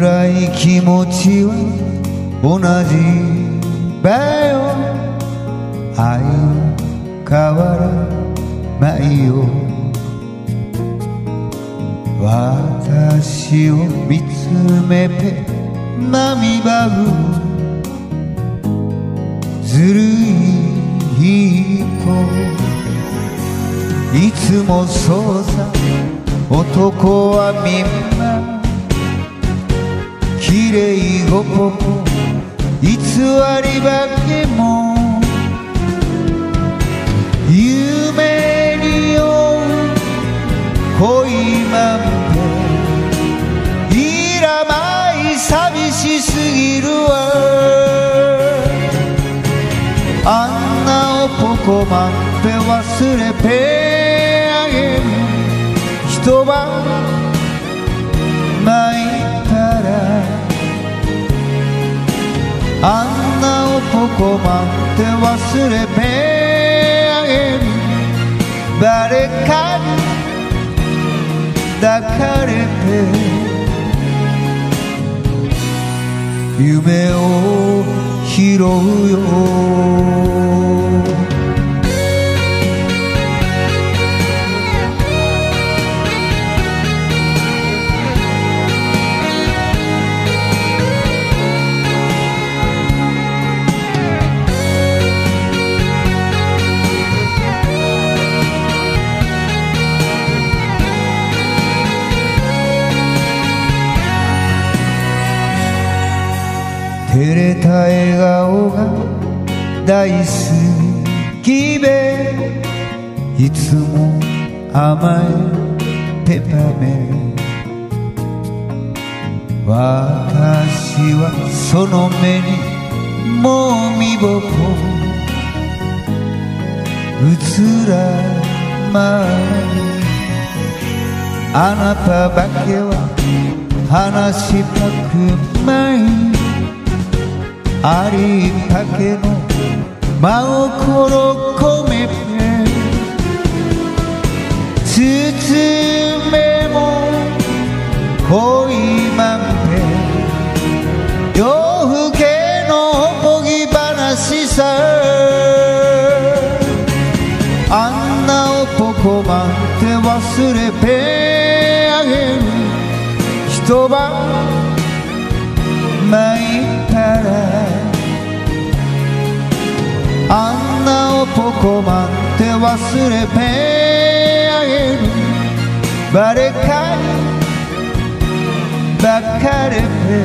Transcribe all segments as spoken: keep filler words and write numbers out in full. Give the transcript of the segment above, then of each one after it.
辛い気持ちは同じだよ。愛変わらないよ。私を見つめて涙ぐむずるい人。いつもそうさ、男はみんなきれいごとも偽りばけも夢に酔う恋なんていらない寂しすぎるわ。あんな男なんて忘れてあげる。一晩泣いたらあんな男なんて忘れてあげる。誰かに抱かれて夢を拾うよ。照れた笑顔が大好きで、いつも甘えてたね。私はその目にもう身ぼこ映らない。あなただけは話したくない。ありったけの真心込めて包めも恋なんて夜更けのおとぎ話さ。あんな男なんて忘れてあげる。一晩泣いたらあんな男なんて忘れてあげる。誰かに抱かれて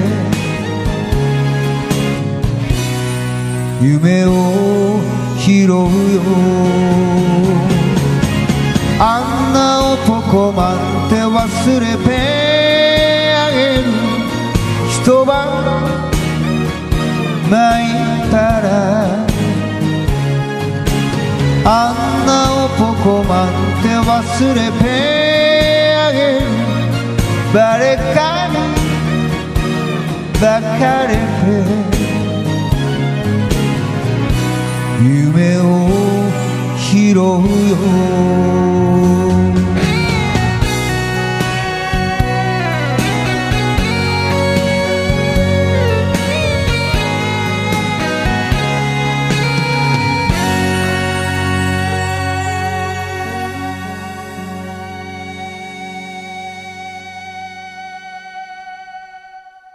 夢を拾うよ。あんな男なんて忘れてあげる。一晩泣いたらあんな男なんて忘れてあげる。誰かに抱かれて夢を拾うよ。